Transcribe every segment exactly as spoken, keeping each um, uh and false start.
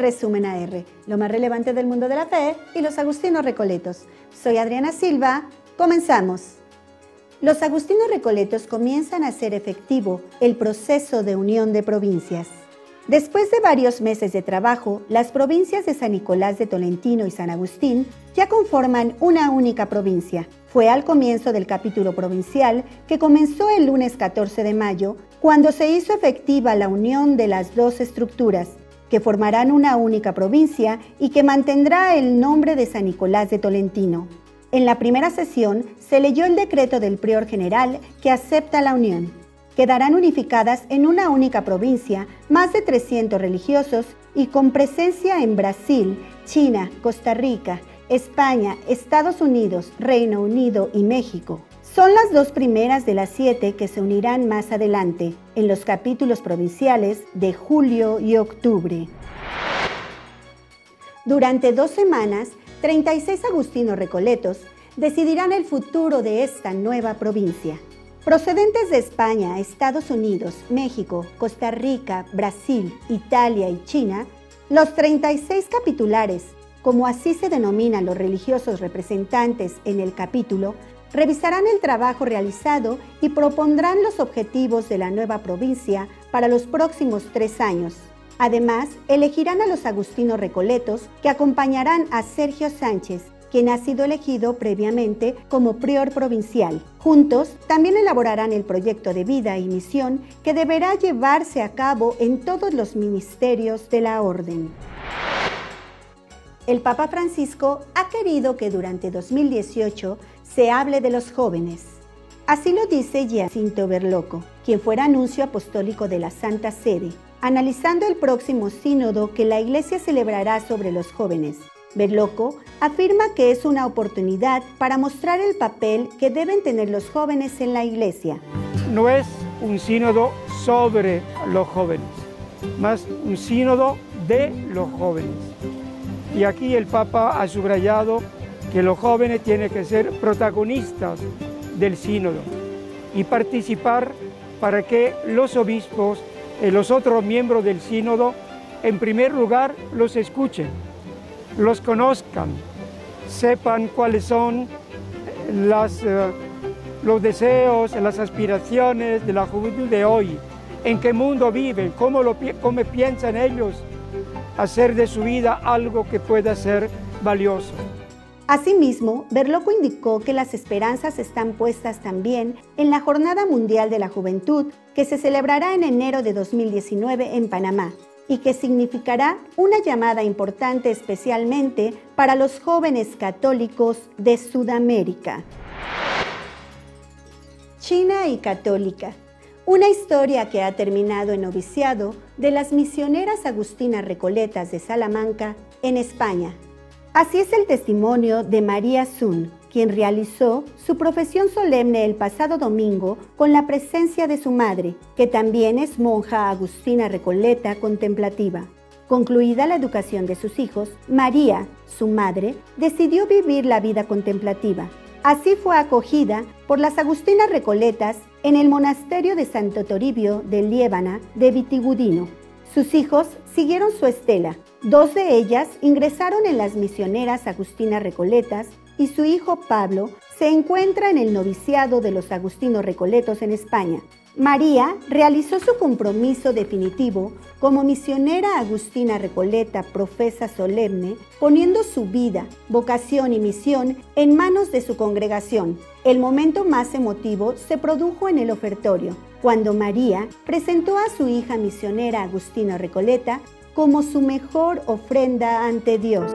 Resumen A R, lo más relevante del mundo de la fe y los agustinos recoletos. Soy Adriana Silva, comenzamos. Los agustinos recoletos comienzan a hacer efectivo el proceso de unión de provincias. Después de varios meses de trabajo, las provincias de San Nicolás de Tolentino y San Agustín ya conforman una única provincia. Fue al comienzo del capítulo provincial, que comenzó el lunes catorce de mayo, cuando se hizo efectiva la unión de las dos estructuras, que formarán una única provincia y que mantendrá el nombre de San Nicolás de Tolentino. En la primera sesión se leyó el decreto del prior general que acepta la unión. Quedarán unificadas en una única provincia más de trescientos religiosos y con presencia en Brasil, China, Costa Rica, España, Estados Unidos, Reino Unido y México. Son las dos primeras de las siete que se unirán más adelante, en los capítulos provinciales de julio y octubre. Durante dos semanas, treinta y seis agustinos recoletos decidirán el futuro de esta nueva provincia. Procedentes de España, Estados Unidos, México, Costa Rica, Brasil, Italia y China, los treinta y seis capitulares, como así se denominan los religiosos representantes en el capítulo, revisarán el trabajo realizado y propondrán los objetivos de la nueva provincia para los próximos tres años. Además, elegirán a los agustinos recoletos que acompañarán a Sergio Sánchez, quien ha sido elegido previamente como prior provincial. Juntos, también elaborarán el proyecto de vida y misión que deberá llevarse a cabo en todos los ministerios de la orden. El Papa Francisco ha querido que durante dos mil dieciocho se hable de los jóvenes. Así lo dice Giacinto Berlocco, quien fuera nuncio apostólico de la Santa Sede, analizando el próximo sínodo que la Iglesia celebrará sobre los jóvenes. Berlocco afirma que es una oportunidad para mostrar el papel que deben tener los jóvenes en la Iglesia. No es un sínodo sobre los jóvenes, más un sínodo de los jóvenes. Y aquí el Papa ha subrayado que los jóvenes tienen que ser protagonistas del sínodo y participar para que los obispos y los otros miembros del sínodo, en primer lugar, los escuchen, los conozcan, sepan cuáles son las, uh, los deseos, las aspiraciones de la juventud de hoy, en qué mundo viven, cómo, lo, cómo piensan ellos hacer de su vida algo que pueda ser valioso. Asimismo, Berlocco indicó que las esperanzas están puestas también en la Jornada Mundial de la Juventud, que se celebrará en enero de dos mil diecinueve en Panamá, y que significará una llamada importante especialmente para los jóvenes católicos de Sudamérica. China y católica. Una historia que ha terminado en noviciado de las misioneras agustinas recoletas de Salamanca, en España. Así es el testimonio de María Sun, quien realizó su profesión solemne el pasado domingo con la presencia de su madre, que también es monja agustina recoleta contemplativa. Concluida la educación de sus hijos, María, su madre, decidió vivir la vida contemplativa. Así fue acogida por las agustinas recoletas en el monasterio de Santo Toribio de Liébana de Vitigudino. Sus hijos siguieron su estela. Dos de ellas ingresaron en las misioneras agustinas recoletas y su hijo Pablo se encuentra en el noviciado de los agustinos recoletos en España. María realizó su compromiso definitivo como misionera agustina recoleta profesa solemne, poniendo su vida, vocación y misión en manos de su congregación. El momento más emotivo se produjo en el ofertorio, cuando María presentó a su hija misionera agustina recoleta como su mejor ofrenda ante Dios.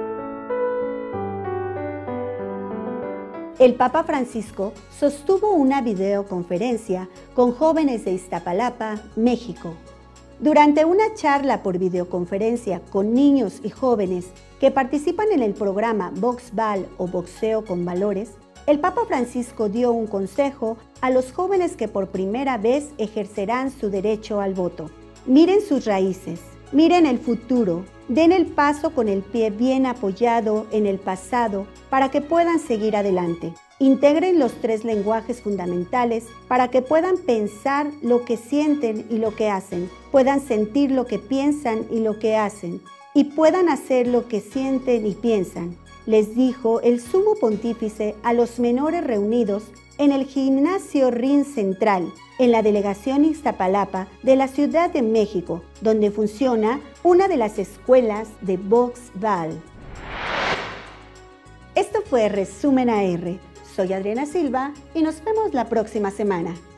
El Papa Francisco sostuvo una videoconferencia con jóvenes de Iztapalapa, México. Durante una charla por videoconferencia con niños y jóvenes que participan en el programa Voxbal o Boxeo con Valores, el Papa Francisco dio un consejo a los jóvenes que por primera vez ejercerán su derecho al voto. Miren sus raíces, miren el futuro, den el paso con el pie bien apoyado en el pasado para que puedan seguir adelante. Integren los tres lenguajes fundamentales para que puedan pensar lo que sienten y lo que hacen, puedan sentir lo que piensan y lo que hacen, y puedan hacer lo que sienten y piensan, les dijo el sumo pontífice a los menores reunidos en el gimnasio Rin Central, en la delegación Iztapalapa de la Ciudad de México, donde funciona una de las escuelas de box-ball. Esto fue Resumen A R. Soy Adriana Silva y nos vemos la próxima semana.